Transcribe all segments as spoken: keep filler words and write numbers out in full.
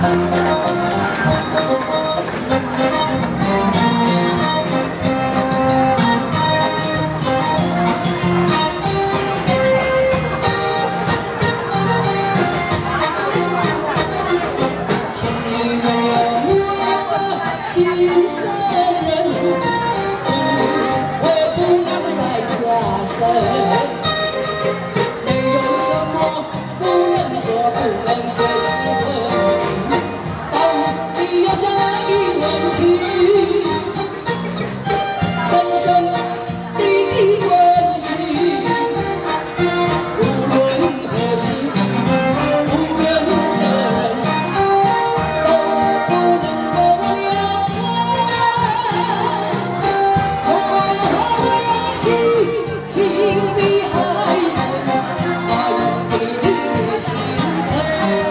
心上人，我不能再加深。没有什么不能说，不能解释的，到底要在一问起，深深的问起，无论何时，无论何人，都不能够了情比海深，爱比铁心沉。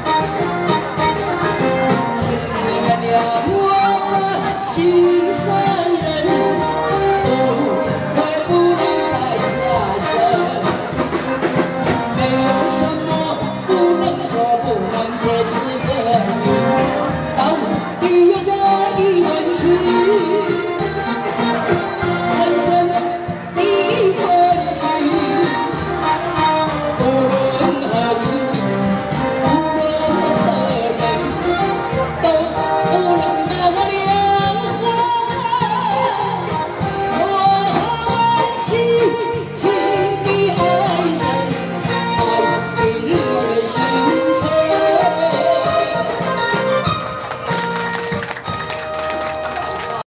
请你原谅我心酸。